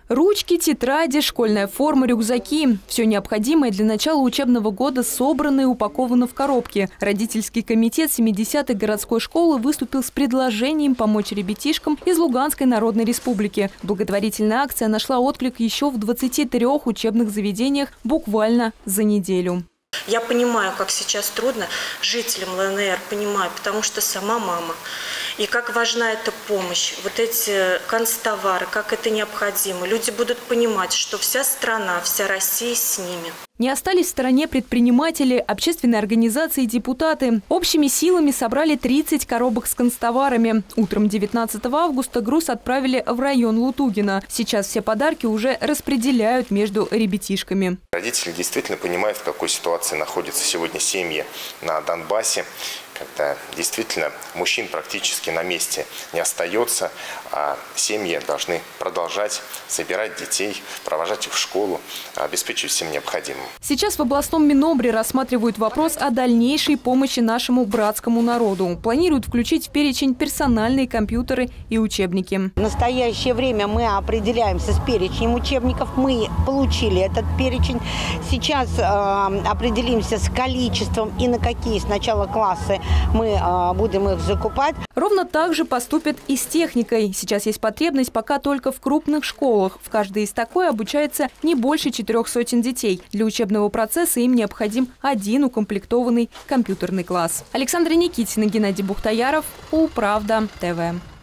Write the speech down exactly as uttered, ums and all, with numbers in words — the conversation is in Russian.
Ручки, тетради, школьная форма, рюкзаки. Все необходимое для начала учебного года собрано и упаковано в коробки. Родительский комитет семидесятой городской школы выступил с предложением помочь ребятишкам из Луганской Народной Республики. Благотворительная акция нашла отклик еще в двадцати трёх учебных заведениях буквально за неделю. Я понимаю, как сейчас трудно жителям ЛНР, понимаю, потому что сама мама. И как важна эта помощь, вот эти канцтовары, как это необходимо. Люди будут понимать, что вся страна, вся Россия с ними. Не остались в стороне предприниматели, общественные организации и депутаты. Общими силами собрали тридцать коробок с канцтоварами. Утром девятнадцатого августа груз отправили в район Лутугина. Сейчас все подарки уже распределяют между ребятишками. Родители действительно понимают, в какой ситуации находятся сегодня семьи на Донбассе, когда действительно мужчин практически на месте не остается, а семьи должны продолжать собирать детей, провожать их в школу, обеспечивать всем необходимым. Сейчас в областном Минобре рассматривают вопрос о дальнейшей помощи нашему братскому народу. Планируют включить в перечень персональные компьютеры и учебники. В настоящее время мы определяемся с перечнем учебников. Мы получили этот перечень. Сейчас э, определимся с количеством и на какие сначала классы мы э, будем их закупать. Ровно так же поступят и с техникой. Сейчас есть потребность пока только в крупных школах. В каждой из такой обучается не больше четырех сотен детей. Для учебного процесса им необходим один укомплектованный компьютерный класс. Александра Никитина, Геннадий Бухтаяров, Управда ТВ.